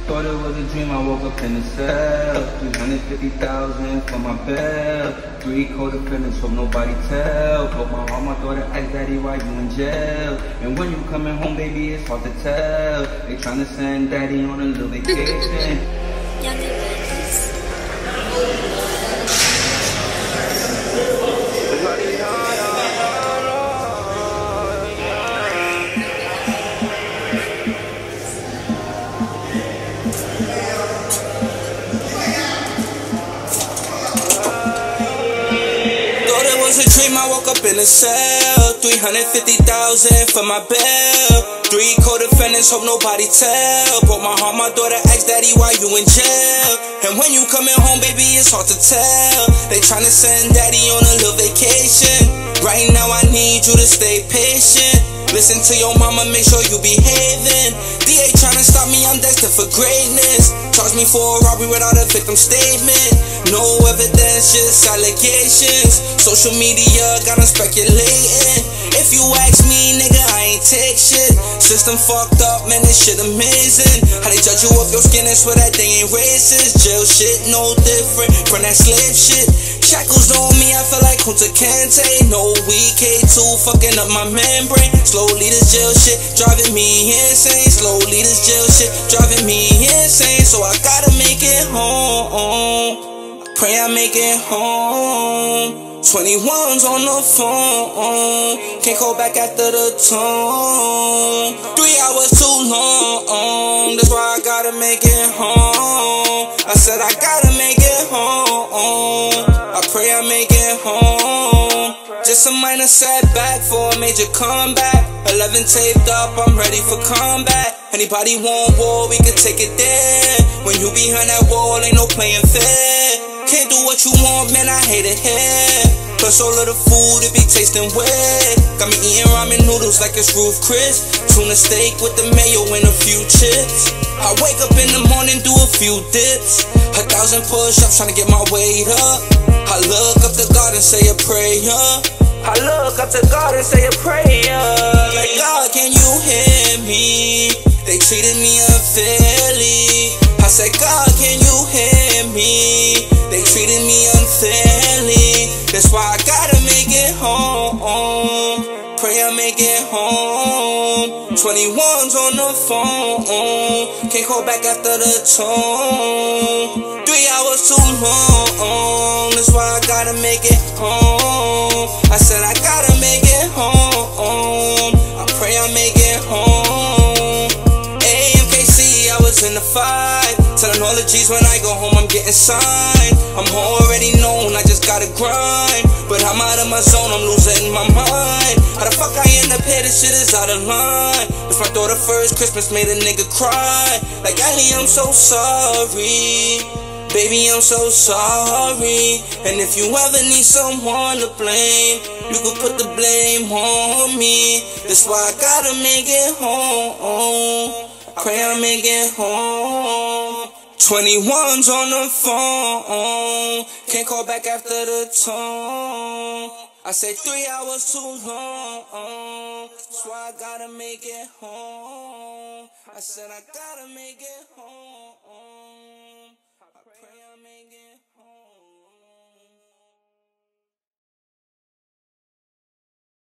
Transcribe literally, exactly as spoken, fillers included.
thought it was a dream, I woke up in a cell. three hundred fifty thousand for my bail. Three co-defendants, hope nobody tell. Broke my heart, my daughter asked daddy why you in jail. And when you coming home, baby, it's hard to tell. They tryna send daddy on a little vacation. It was a dream, I woke up in a cell. Three hundred fifty thousand for my bail. Three co-defendants, hope nobody tell. Broke my heart, my daughter asked daddy why you in jail. And when you coming home, baby, it's hard to tell. They tryna send daddy on a little vacation. Right now I need you to stay patient. Listen to your mama, make sure you behaving. D A tryna stop me, I'm destined for greatness. Charge me for a robbery without a victim statement. No evidence, just allegations. Social media got them speculating. If you ask me, nigga, I ain't take shit. System fucked up, man, this shit amazing. How they judge you off your skin and swear that they ain't racist. Jail shit, no different from that slave shit. Shackles on me, I feel like Kunta Kinte. No, we K two fucking up my membrane. Slowly this jail shit driving me insane. Slowly this jail shit driving me insane. So I gotta make it home. Pray I make it home. twenty-one's on the phone. Can't call back after the tone. Three hours too long. That's why I gotta make it home. I said I gotta make it home. I pray I make it home. Just a minor setback for a major comeback. Eleven taped up, I'm ready for combat. Anybody want war, we can take it there. When you behind that wall, ain't no playing fair. Can't do what you want, man, I hate it here. Plus all of the food, it be tasting wet. Got me eating ramen noodles like it's Ruth Chris. Tuna steak with the mayo and a few chips. I wake up in the morning, do a few dips. A thousand push-ups, trying to get my weight up. I look up to God and say a prayer. I look up to God and say a prayer. Like, God, can you hear me? They treated me unfairly. I said, God, can you hear me? They treated me unfairly. That's why I gotta make it home. Pray I make it home. twenty-one's on the phone. Can't call back after the tone. Three hours too long. That's why I gotta make it home. I said I gotta make it home. I pray I make it home. A M K C, I was in the fight. Telling all the G's when I go home I'm getting signed. I'm already known, I just gotta grind. But I'm out of my zone, I'm losing my mind. How the fuck I end up here, this shit is out of line. It's my daughter first Christmas, made a nigga cry. Like, Ali, I'm so sorry. Baby, I'm so sorry. And if you ever need someone to blame, you can put the blame on me. That's why I gotta make it home. Pray I make it home. twenty-one's on the phone. Can't call back after the tone. I said three hours too long. That's why I gotta make it home. I said I gotta make it home. I pray I make it home.